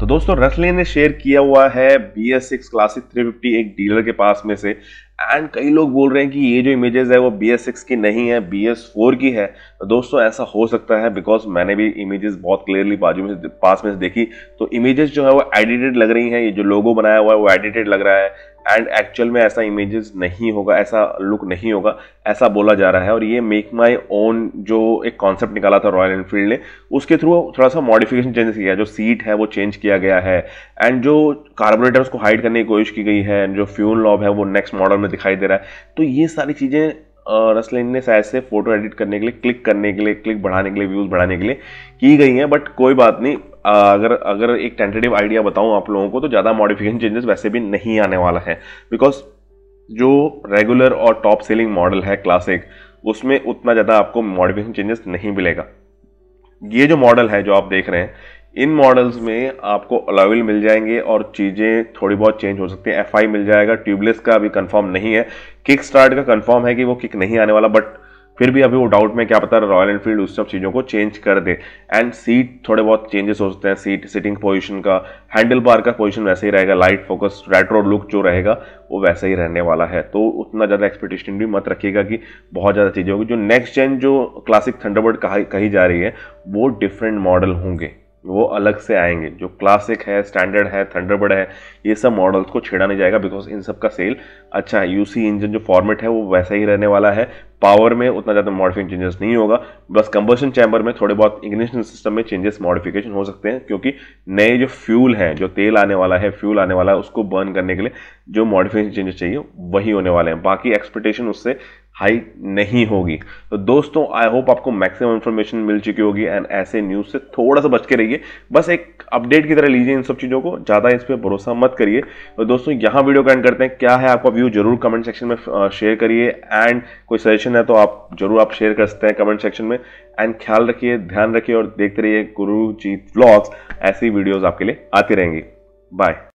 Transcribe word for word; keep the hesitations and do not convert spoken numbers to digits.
तो दोस्तों रसलिन ने शेयर किया हुआ है B S six classic three fifty एक डीलर के पास में से, एंड कई लोग बोल रहे हैं कि ये जो इमेजेस है वो बी एस सिक्स की नहीं है, बी एस फोर की है। तो दोस्तों ऐसा हो सकता है, बिकॉज मैंने भी इमेजेस बहुत क्लियरली बाजू में पास में से देखी, तो इमेजेस जो है वो एडिटेड लग रही हैं। ये जो लोगो बनाया हुआ है वो एडिटेड लग रहा है, एंड एक्चुअल में ऐसा इमेजेस नहीं होगा, ऐसा लुक नहीं होगा, ऐसा बोला जा रहा है। और ये मेक माई ओन जो एक कॉन्सेप्ट निकाला था रॉयल एनफील्ड ने, उसके थ्रू थोड़ा सा मॉडिफिकेशन चेंजेस किया है। जो सीट है वो चेंज किया गया है, एंड जो कार्बोरेटर उसको हाइड करने की कोशिश की गई है, जो फ्यूल नॉब है वो नेक्स्ट मॉडल में दिखाई दे रहा है। तो ये सारी चीजें रसलिन ने शायद से फोटो एडिट करने के लिए, क्लिक करने के लिए, क्लिक बढ़ाने के लिए, व्यूज बढ़ाने के लिए की गई हैं। बट कोई बात नहीं, अगर अगर एक टेंटेटिव आइडिया बताऊं आप लोगों को, तो ज्यादा मॉडिफिकेशन चेंजेस वैसे भी नहीं आने वाला है, बिकॉज जो रेगुलर और टॉप सेलिंग मॉडल है क्लासिक, उसमें उतना ज्यादा आपको मॉडिफिकेशन चेंजेस नहीं मिलेगा। ये जो मॉडल है जो आप देख रहे हैं, इन मॉडल्स में आपको अलॉय मिल जाएंगे और चीजें थोड़ी बहुत चेंज हो सकती है। एफ आई मिल जाएगा, ट्यूबलेस का अभी कंफर्म नहीं है, किक स्टार्ट का कंफर्म है कि वो किक नहीं आने वाला, बट फिर भी अभी वो डाउट में, क्या पता रॉयल एनफील्ड उस सब चीजों को चेंज कर दे। एंड सीट थोड़े बहुत चेंजेस हो सकते हैं, सीट सिटिंग पोजीशन का, हैंडल बार का पोजीशन वैसे ही रहेगा, लाइट फोकस रेट्रो लुक जो रहेगा वो वैसे ही रहने वाला है। तो उतना ज्यादा एक्सपेक्टेशन भी मत रखिएगा कि बहुत ज्यादा चीजें होगी। जो नेक्स्ट जेन जो क्लासिक थंडरबर्ड कही जा रही है वो डिफरेंट मॉडल होंगे, वो अलग से आएंगे। जो क्लासिक है, स्टैंडर्ड है, थंडरबर्ड है, ये सब मॉडल्स को छेड़ा नहीं जाएगा, बिकॉज इन सब का सेल अच्छा है। यूसी इंजन जो फॉर्मेट है वो वैसा ही रहने वाला है, पावर में उतना ज़्यादा मॉडिफिकेशन चेंजेस नहीं होगा। बस कंबशन चैम्बर में थोड़े बहुत इग्निशन सिस्टम में चेंजेस मॉडिफिकेशन हो सकते हैं, क्योंकि नए जो फ्यूल है, जो तेल आने वाला है, फ्यूल आने वाला है, उसको बर्न करने के लिए जो मॉडिफिकेशन चेंजेस चाहिए वही होने वाले हैं। बाकी एक्सपेक्टेशन उससे हाई नहीं होगी। तो दोस्तों आई होप आपको मैक्सिमम इन्फॉर्मेशन मिल चुकी होगी, एंड ऐसे न्यूज से थोड़ा सा बच के रहिए। बस एक अपडेट की तरह लीजिए इन सब चीजों को, ज्यादा इस पर भरोसा मत करिए। तो दोस्तों यहाँ वीडियो का एंड करते हैं। क्या है आपका व्यू जरूर कमेंट सेक्शन में शेयर करिए, एंड कोई सजेशन है तो आप जरूर आप शेयर कर सकते हैं कमेंट सेक्शन में। एंड ख्याल रखिए, ध्यान रखिए और देखते रहिए गुरुजीत व्लॉग्स। ऐसी वीडियोस आपके लिए आती रहेंगी। बाय।